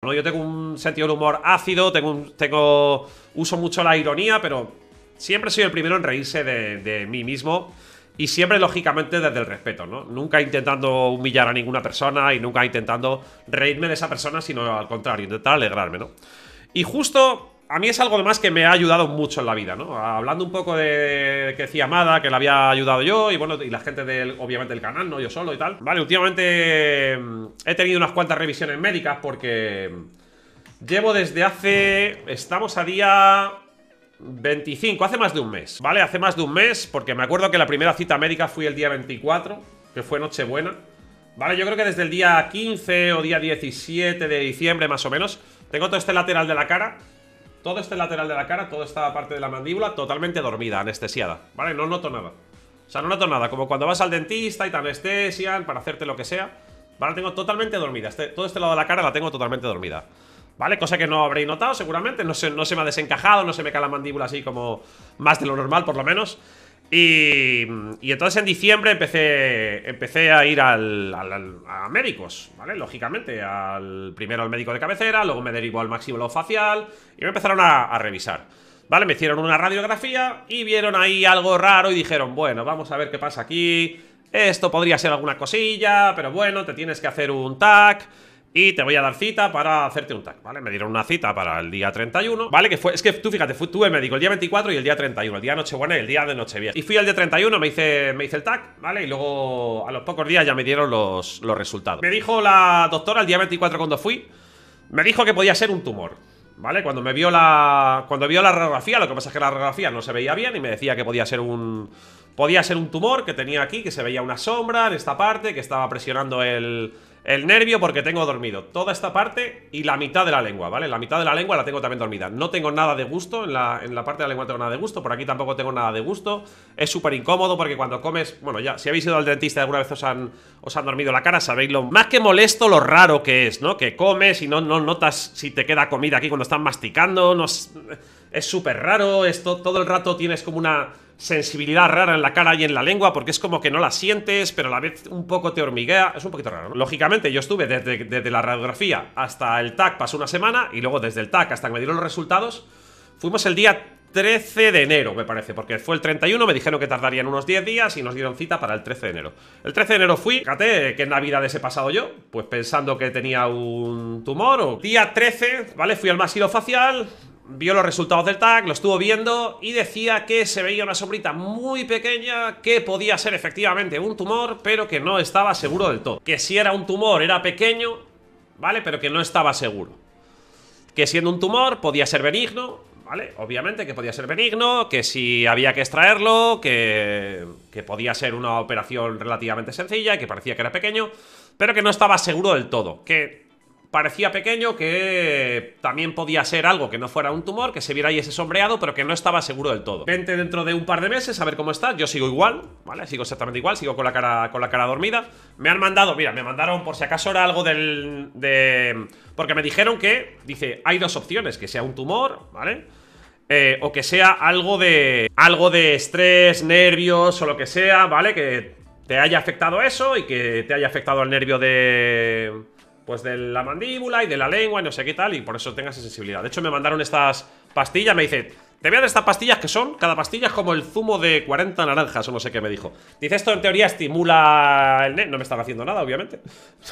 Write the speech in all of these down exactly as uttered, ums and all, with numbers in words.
¿no? Yo tengo un sentido del humor ácido, tengo, un, tengo uso mucho la ironía, pero siempre soy el primero en reírse de, de mí mismo. Y siempre, lógicamente, desde el respeto, ¿no? Nunca intentando humillar a ninguna persona y nunca intentando reírme de esa persona, sino al contrario, intentar alegrarme, ¿no? Y justo a mí es algo además que me ha ayudado mucho en la vida, ¿no? Hablando un poco de que decía Amada, que le había ayudado yo, y bueno, y la gente del, obviamente, del canal, no yo solo y tal. Vale, últimamente he tenido unas cuantas revisiones médicas porque llevo desde hace... Estamos a día... veinticinco, hace más de un mes, ¿vale? Hace más de un mes, porque me acuerdo que la primera cita médica fui el día veinticuatro, que fue Nochebuena, ¿vale? Yo creo que desde el día quince o día diecisiete de diciembre, más o menos, tengo todo este lateral de la cara, todo este lateral de la cara, toda esta parte de la mandíbula totalmente dormida, anestesiada, ¿vale? No noto nada. O sea, no noto nada, como cuando vas al dentista y te anestesian para hacerte lo que sea, ¿vale? Tengo totalmente dormida, este, todo este lado de la cara la tengo totalmente dormida, ¿vale? Cosa que no habréis notado seguramente, no se, no se me ha desencajado, no se me cae la mandíbula así como más de lo normal por lo menos. Y, y entonces en diciembre empecé, empecé a ir al, al, al, a médicos, ¿vale? Lógicamente, al, primero al médico de cabecera, luego me derivó al maxilofacial y me empezaron a, a revisar, ¿vale? Me hicieron una radiografía y vieron ahí algo raro y dijeron, bueno, vamos a ver qué pasa aquí, esto podría ser alguna cosilla, pero bueno, te tienes que hacer un T A C y te voy a dar cita para hacerte un T A C, ¿vale? Me dieron una cita para el día treinta y uno, ¿vale? Que fue, es que tú fíjate, fui, tuve médico el día veinticuatro y el día treinta y uno, el día de Nochebuena y el día de Nochevieja. Y fui al día treinta y uno, me hice, me hice el T A C, ¿vale? Y luego a los pocos días ya me dieron los, los resultados. Me dijo la doctora el día veinticuatro cuando fui, me dijo que podía ser un tumor, ¿vale? Cuando me vio la, cuando vio la radiografía, lo que pasa es que la radiografía no se veía bien y me decía que podía ser un... Podía ser un tumor que tenía aquí, que se veía una sombra en esta parte, que estaba presionando el... el nervio porque tengo dormido toda esta parte y la mitad de la lengua, ¿vale? La mitad de la lengua la tengo también dormida. No tengo nada de gusto, en la, en la parte de la lengua no tengo nada de gusto, por aquí tampoco tengo nada de gusto. Es súper incómodo porque cuando comes... Bueno, ya, si habéis ido al dentista y alguna vez os han, os han dormido la cara, sabéis lo más que molesto, lo raro que es, ¿no? Que comes y no, no notas si te queda comida aquí cuando estás masticando, no es súper raro, esto todo el rato tienes como una... sensibilidad rara en la cara y en la lengua, porque es como que no la sientes, pero a la vez un poco te hormiguea. Es un poquito raro, ¿no? Lógicamente, yo estuve desde, desde la radiografía hasta el T A C, pasó una semana, y luego desde el T A C hasta que me dieron los resultados, fuimos el día trece de enero, me parece, porque fue el treinta y uno, me dijeron que tardarían unos diez días y nos dieron cita para el trece de enero. El trece de enero fui, fíjate qué navidades he pasado yo, pues pensando que tenía un tumor, o... Día trece, ¿vale? Fui al maxilofacial, vio los resultados del T A C, lo estuvo viendo y decía que se veía una sombrita muy pequeña que podía ser efectivamente un tumor, pero que no estaba seguro del todo. Que si era un tumor era pequeño, ¿vale? Pero que no estaba seguro. Que siendo un tumor podía ser benigno, ¿vale? Obviamente que podía ser benigno, que si había que extraerlo, que, que podía ser una operación relativamente sencilla y que parecía que era pequeño, pero que no estaba seguro del todo. Que... parecía pequeño, que también podía ser algo que no fuera un tumor, que se viera ahí ese sombreado, pero que no estaba seguro del todo. Vente dentro de un par de meses a ver cómo está. Yo sigo igual, ¿vale? Sigo exactamente igual, sigo con la cara, con la cara dormida. Me han mandado, mira, me mandaron por si acaso era algo del... de... porque me dijeron que, dice, hay dos opciones, que sea un tumor, ¿vale? Eh, o que sea algo de... algo de estrés, nervios o lo que sea, ¿vale? Que te haya afectado eso y que te haya afectado el nervio de... pues de la mandíbula y de la lengua y no sé qué tal, y por eso tengas esa sensibilidad. De hecho me mandaron estas pastillas, me dice, te voy a dar estas pastillas que son, cada pastilla es como el zumo de cuarenta naranjas o no sé qué me dijo. Dice, esto en teoría estimula el nervio, no me están haciendo nada obviamente.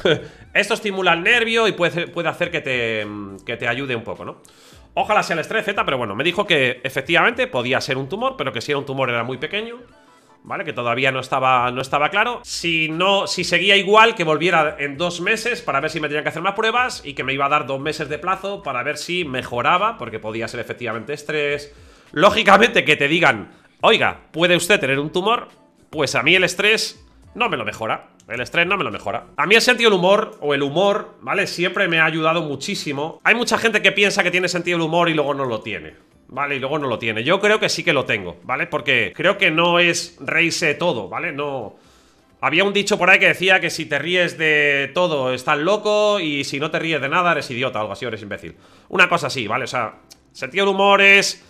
Esto estimula el nervio y puede, puede hacer que te, que te ayude un poco, ¿no? Ojalá sea el estrés Z, pero bueno, me dijo que efectivamente podía ser un tumor, pero que si era un tumor era muy pequeño, ¿vale? Que todavía no estaba, no estaba claro. Si no, si seguía igual, que volviera en dos meses para ver si me tenían que hacer más pruebas y que me iba a dar dos meses de plazo para ver si mejoraba, porque podía ser efectivamente estrés. Lógicamente que te digan, oiga, ¿puede usted tener un tumor? Pues a mí el estrés no me lo mejora. El estrés no me lo mejora. A mí el sentido del humor, o el humor, ¿vale? Siempre me ha ayudado muchísimo. Hay mucha gente que piensa que tiene sentido del humor y luego no lo tiene, ¿vale? Y luego no lo tiene. Yo creo que sí que lo tengo, ¿vale? Porque creo que no es reírse de todo, ¿vale? No... Había un dicho por ahí que decía que si te ríes de todo estás loco y si no te ríes de nada eres idiota, algo así, o eres imbécil. Una cosa así, ¿vale? O sea, sentido del humor es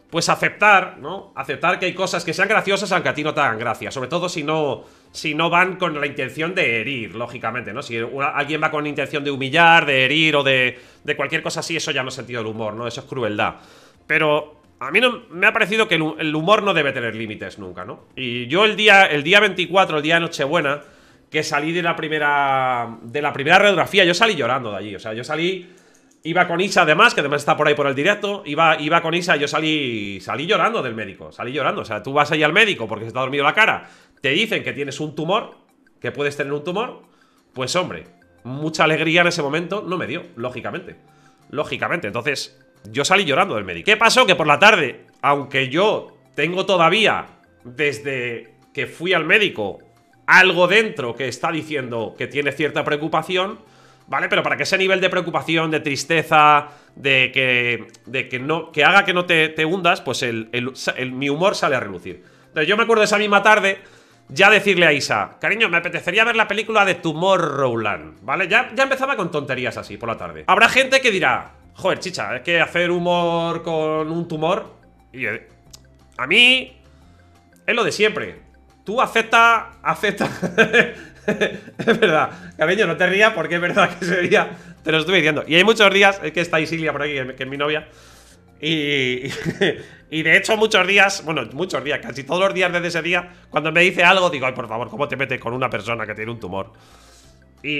pues aceptar, ¿no? Aceptar que hay cosas que sean graciosas aunque a ti no te hagan gracia. Sobre todo si no, si no van con la intención de herir, lógicamente, ¿no? Si una, alguien va con la intención de humillar, de herir o de, de cualquier cosa así, eso ya no es sentido del humor, ¿no? Eso es crueldad. Pero a mí no, me ha parecido que el humor no debe tener límites nunca, ¿no? Y yo el día, el día veinticuatro, el día de Nochebuena, que salí de la primera de la primera radiografía, yo salí llorando de allí. O sea, yo salí... Iba con Isa además, que además está por ahí por el directo. Iba, iba con Isa y yo salí salí llorando del médico. Salí llorando. O sea, tú vas ahí al médico porque se te ha dormido la cara. Te dicen que tienes un tumor, que puedes tener un tumor. Pues hombre, mucha alegría en ese momento no me dio, lógicamente. Lógicamente, entonces yo salí llorando del médico. ¿Qué pasó? Que por la tarde, aunque yo tengo todavía, desde que fui al médico, algo dentro que está diciendo que tiene cierta preocupación, ¿vale? Pero para que ese nivel de preocupación, de tristeza, de que, de que, no, que haga que no te, te hundas, pues el, el, el, mi humor sale a relucir. Entonces yo me acuerdo esa misma tarde ya decirle a Isa, cariño, me apetecería ver la película de Tomorrowland, ¿vale? Ya, ya empezaba con tonterías así por la tarde. Habrá gente que dirá, joder, chicha, es que hacer humor con un tumor... Y a mí es lo de siempre. Tú acepta, acepta... Es verdad, cariño, no te rías porque es verdad que ese día te lo estuve diciendo. Y hay muchos días, es que está Isilia por aquí, que es mi novia. Y, y de hecho muchos días, bueno, muchos días, casi todos los días desde ese día, cuando me dice algo, digo, ay, por favor, ¿cómo te metes con una persona que tiene un tumor? Y,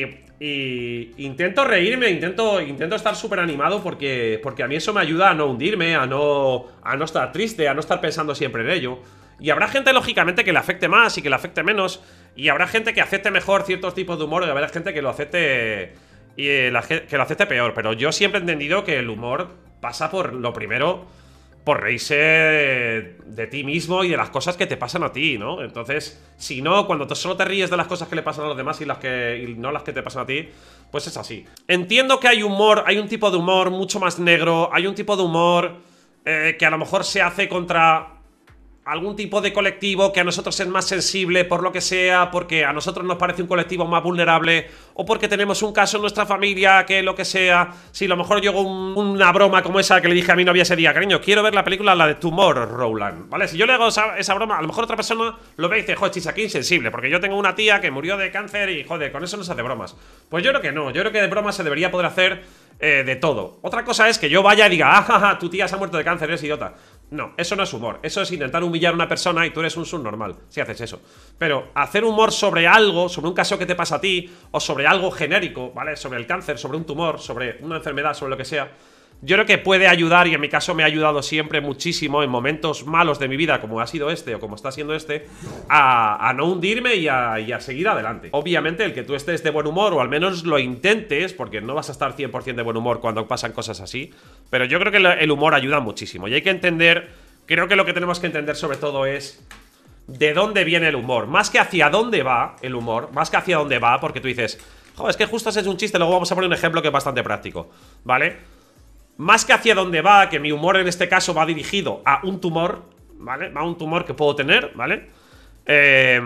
y intento reírme, intento, intento estar súper animado porque, porque a mí eso me ayuda a no hundirme, a no, a no estar triste, a no estar pensando siempre en ello. Y habrá gente, lógicamente, que le afecte más y que le afecte menos. Y habrá gente que acepte mejor ciertos tipos de humor. Y habrá gente que lo acepte y eh, la, que lo acepte peor. Pero yo siempre he entendido que el humor pasa por, lo primero, por reírse de, de ti mismo y de las cosas que te pasan a ti, ¿no? Entonces, si no, cuando tú solo te ríes de las cosas que le pasan a los demás y, las que, y no las que te pasan a ti, pues es así. Entiendo que hay humor, hay un tipo de humor mucho más negro. Hay un tipo de humor eh, que a lo mejor se hace contra... algún tipo de colectivo que a nosotros es más sensible por lo que sea, porque a nosotros nos parece un colectivo más vulnerable, o porque tenemos un caso en nuestra familia que lo que sea. Si a lo mejor llegó un, una broma como esa que le dije a mi novia ese día, cariño, quiero ver la película, la de Tomorrowland, ¿vale? Si yo le hago esa, esa broma, a lo mejor otra persona lo ve y dice, joder, chis, aquí insensible, porque yo tengo una tía que murió de cáncer y, joder, con eso no se hace bromas. Pues yo creo que no, yo creo que de bromas se debería poder hacer eh, de todo. Otra cosa es que yo vaya y diga, ah, jaja, tu tía se ha muerto de cáncer, eres idiota. No, eso no es humor, eso es intentar humillar a una persona y tú eres un subnormal si haces eso. Pero hacer humor sobre algo, sobre un caso que te pasa a ti, o sobre algo genérico, ¿vale? Sobre el cáncer, sobre un tumor, sobre una enfermedad, sobre lo que sea, yo creo que puede ayudar, y en mi caso me ha ayudado siempre muchísimo en momentos malos de mi vida, como ha sido este o como está siendo este, a, a no hundirme y a, y a seguir adelante. Obviamente el que tú estés de buen humor, o al menos lo intentes, porque no vas a estar cien por cien de buen humor cuando pasan cosas así, pero yo creo que el humor ayuda muchísimo. Y hay que entender, creo que lo que tenemos que entender sobre todo es de dónde viene el humor, más que hacia dónde va el humor, más que hacia dónde va, porque tú dices, joder, es que justo ese es un chiste, luego vamos a poner un ejemplo que es bastante práctico, ¿vale? Más que hacia dónde va, que mi humor en este caso va dirigido a un tumor, ¿vale? A un tumor que puedo tener, ¿vale? Eh,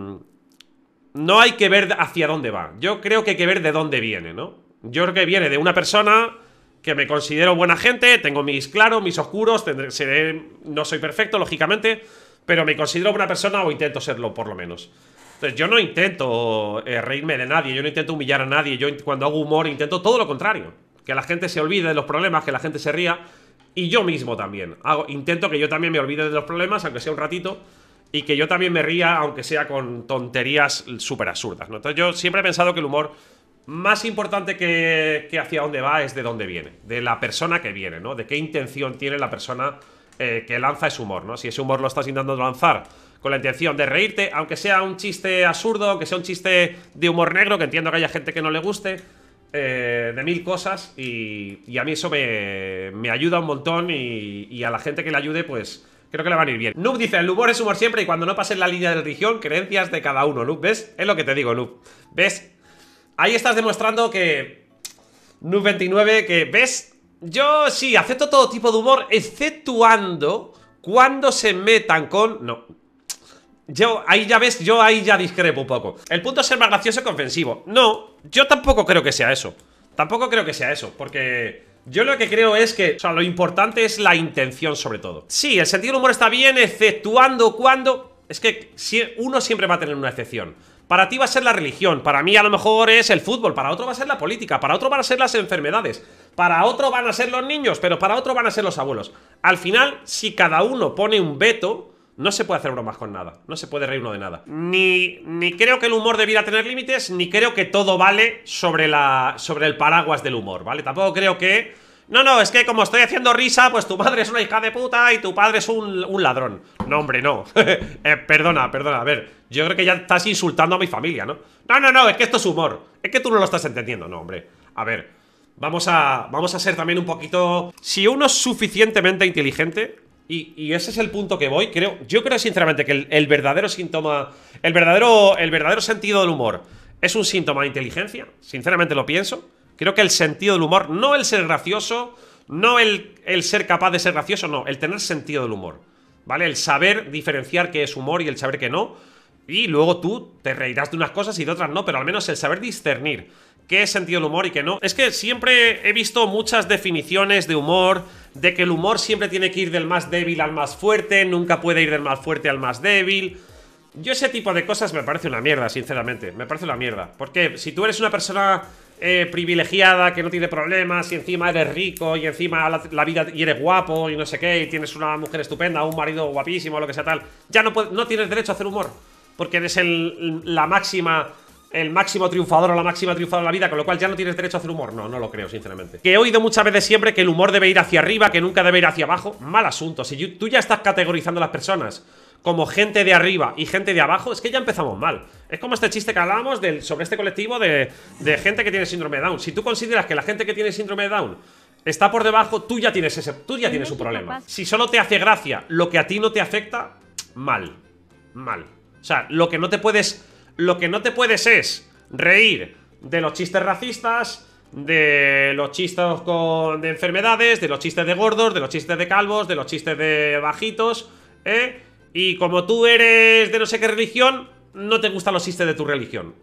no hay que ver hacia dónde va. Yo creo que hay que ver de dónde viene, ¿no? Yo creo que viene de una persona que me considero buena gente, tengo mis claros, mis oscuros, tendré, seré, no soy perfecto, lógicamente, pero me considero buena persona o intento serlo, por lo menos. Entonces yo no intento eh, reírme de nadie, yo no intento humillar a nadie, yo cuando hago humor intento todo lo contrario. Que la gente se olvide de los problemas, que la gente se ría. Y yo mismo también hago, intento que yo también me olvide de los problemas, aunque sea un ratito. Y que yo también me ría, aunque sea con tonterías súper absurdas, ¿no? Entonces yo siempre he pensado que el humor más importante que, que hacia dónde va es de dónde viene. De la persona que viene, ¿no? De qué intención tiene la persona eh, que lanza ese humor, ¿no? Si ese humor lo estás intentando lanzar con la intención de reírte, aunque sea un chiste absurdo, aunque sea un chiste de humor negro, que entiendo que haya gente que no le guste, eh, de mil cosas, y, y a mí eso me, me ayuda un montón, y, y a la gente que le ayude, pues creo que le van a ir bien. Noob dice, el humor es humor siempre y cuando no pasen la línea de religión, creencias de cada uno, Noob. ¿Ves? Es lo que te digo, Noob. ¿Ves? Ahí estás demostrando que... Noob veintinueve, que... ¿Ves? Yo sí, acepto todo tipo de humor, exceptuando cuando se metan con... No. Yo, ahí ya ves, yo ahí ya discrepo un poco. El punto es ser más gracioso que ofensivo. No, yo tampoco creo que sea eso. Tampoco creo que sea eso, porque... Yo lo que creo es que, o sea, lo importante es la intención sobre todo. Sí, el sentido del humor está bien, exceptuando cuando... Es que uno siempre va a tener una excepción. Para ti va a ser la religión, para mí a lo mejor es el fútbol, para otro va a ser la política, para otro van a ser las enfermedades, para otro van a ser los niños, pero para otro van a ser los abuelos. Al final, si cada uno pone un veto, no se puede hacer bromas con nada, no se puede reír uno de nada. Ni, ni creo que el humor debiera tener límites, ni creo que todo vale sobre, la, sobre el paraguas del humor, ¿vale? Tampoco creo que... No, no, es que como estoy haciendo risa, pues tu madre es una hija de puta y tu padre es un, un ladrón. No, hombre, no. eh, perdona, perdona, a ver, yo creo que ya estás insultando a mi familia, ¿no? No, no, no, es que esto es humor. Es que tú no lo estás entendiendo, no, hombre. A ver, vamos a, vamos a ser también un poquito... Si uno es suficientemente inteligente, y, y ese es el punto que voy, creo... Yo creo sinceramente que el, el verdadero síntoma... El verdadero, el verdadero sentido del humor es un síntoma de inteligencia, sinceramente lo pienso. Creo que el sentido del humor, no el ser gracioso, no el, el ser capaz de ser gracioso, no, el tener sentido del humor, ¿vale? El saber diferenciar qué es humor y el saber qué no. Y luego tú te reirás de unas cosas y de otras no, pero al menos el saber discernir qué es sentido del humor y qué no. Es que siempre he visto muchas definiciones de humor, de que el humor siempre tiene que ir del más débil al más fuerte, nunca puede ir del más fuerte al más débil. Yo ese tipo de cosas me parece una mierda, sinceramente, me parece una mierda. Porque si tú eres una persona... Eh, privilegiada, que no tiene problemas, y encima eres rico, y encima la, la vida, y eres guapo, y no sé qué, y tienes una mujer estupenda, un marido guapísimo, lo que sea tal, ya no, no tienes derecho a hacer humor, porque eres el, la máxima, el máximo triunfador o la máxima triunfadora de la vida, con lo cual ya no tienes derecho a hacer humor. No, no lo creo, sinceramente. Que he oído muchas veces siempre que el humor debe ir hacia arriba, que nunca debe ir hacia abajo. Mal asunto. Si tú ya estás categorizando a las personas como gente de arriba y gente de abajo, es que ya empezamos mal. Es como este chiste que hablábamos del, sobre este colectivo de, de gente que tiene síndrome de Down. Si tú consideras que la gente que tiene síndrome de Down está por debajo, tú ya tienes ese, tú ya tienes un problema. Si solo te hace gracia lo que a ti no te afecta, mal. Mal. O sea, lo que no te puedes... Lo que no te puedes es reír de los chistes racistas, de los chistes con, de enfermedades, de los chistes de gordos, de los chistes de calvos, de los chistes de bajitos, ¿eh? Y como tú eres de no sé qué religión, no te gustan los chistes de tu religión.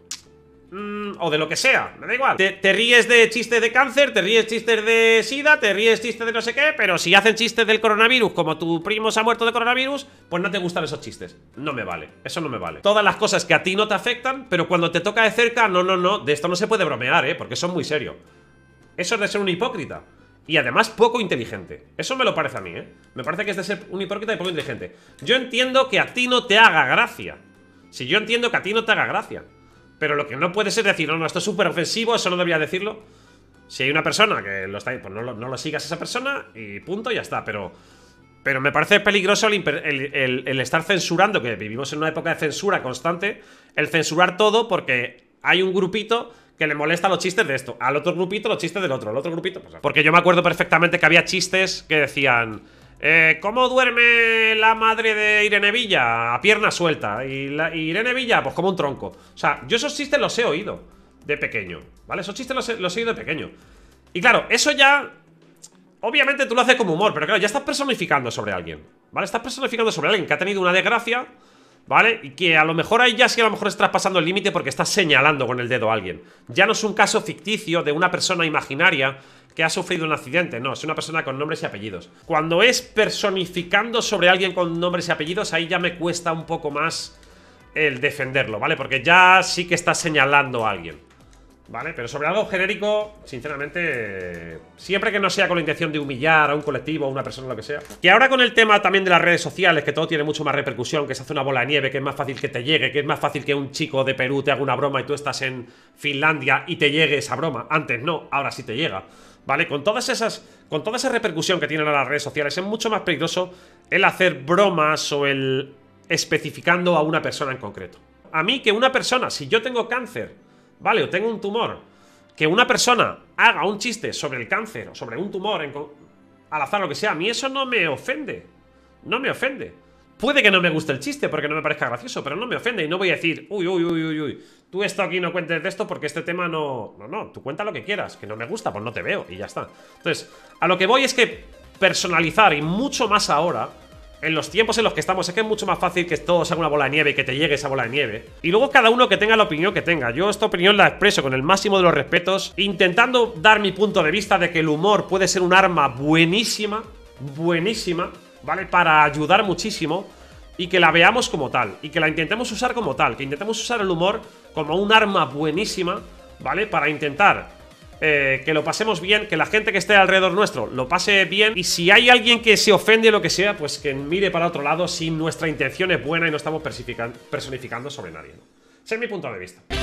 Mm, o de lo que sea, me da igual. Te, te ríes de chistes de cáncer, te ríes chistes de sida, te ríes chistes de no sé qué, pero si hacen chistes del coronavirus, como tu primo se ha muerto de coronavirus, pues no te gustan esos chistes. No me vale, eso no me vale. Todas las cosas que a ti no te afectan, pero cuando te toca de cerca, no, no, no, de esto no se puede bromear, ¿eh? Porque eso es muy serio. Eso es de ser un hipócrita. Y además poco inteligente. Eso me lo parece a mí, ¿eh? Me parece que es de ser un hipócrita y poco inteligente. Yo entiendo que a ti no te haga gracia. Si yo entiendo que a ti no te haga gracia. Pero lo que no puede ser decir, no, no, esto es súper ofensivo, eso no debería decirlo. Si hay una persona que lo está... Pues no lo, no lo sigas a esa persona y punto, ya está. Pero... Pero me parece peligroso el, el, el, el estar censurando, que vivimos en una época de censura constante. El censurar todo porque hay un grupito... que le molesta los chistes de esto, al otro grupito los chistes del otro, al otro grupito, pues, porque yo me acuerdo perfectamente que había chistes que decían eh, ¿cómo duerme la madre de Irene Villa? A pierna suelta. Y, la, y Irene Villa, pues como un tronco. O sea, yo esos chistes los he oído de pequeño, ¿vale? Esos chistes los he, los he oído de pequeño. Y claro, eso ya... Obviamente tú lo haces como humor, pero claro, ya estás personificando sobre alguien, ¿vale? Estás personificando sobre alguien que ha tenido una desgracia, ¿vale? Y que a lo mejor ahí ya sí a lo mejor estás pasando el límite porque estás señalando con el dedo a alguien. Ya no es un caso ficticio de una persona imaginaria que ha sufrido un accidente, no, es una persona con nombres y apellidos. Cuando es personificando sobre alguien con nombres y apellidos, ahí ya me cuesta un poco más el defenderlo, ¿vale? Porque ya sí que estás señalando a alguien, ¿vale? Pero sobre algo genérico, sinceramente, siempre que no sea con la intención de humillar a un colectivo, a una persona, lo que sea. Y ahora con el tema también de las redes sociales, que todo tiene mucho más repercusión, que se hace una bola de nieve, que es más fácil que te llegue, que es más fácil que un chico de Perú te haga una broma y tú estás en Finlandia y te llegue esa broma. Antes no, ahora sí te llega, ¿vale? Con todas esas, con toda esa repercusión que tienen las redes sociales, es mucho más peligroso el hacer bromas o el especificando a una persona en concreto. A mí que una persona, si yo tengo cáncer, ¿vale? O tengo un tumor, que una persona haga un chiste sobre el cáncer o sobre un tumor en, al azar, lo que sea, a mí eso no me ofende. No me ofende. Puede que no me guste el chiste porque no me parezca gracioso, pero no me ofende y no voy a decir, uy, uy, uy, uy, uy, tú esto aquí no cuentes de esto porque este tema no... No, no, tú cuenta lo que quieras, que no me gusta, pues no te veo y ya está. Entonces, a lo que voy es que personalizar, y mucho más ahora, en los tiempos en los que estamos es que es mucho más fácil que todo sea una bola de nieve y que te llegue esa bola de nieve. Y luego cada uno que tenga la opinión que tenga. Yo esta opinión la expreso con el máximo de los respetos, intentando dar mi punto de vista de que el humor puede ser un arma buenísima, buenísima, ¿vale? Para ayudar muchísimo y que la veamos como tal, y que la intentemos usar como tal, que intentemos usar el humor como un arma buenísima, ¿vale? Para intentar Eh, que lo pasemos bien, que la gente que esté alrededor nuestro lo pase bien. Y si hay alguien que se ofende o lo que sea, pues que mire para otro lado si nuestra intención es buena y no estamos personificando sobre nadie, ¿no? Ese es mi punto de vista.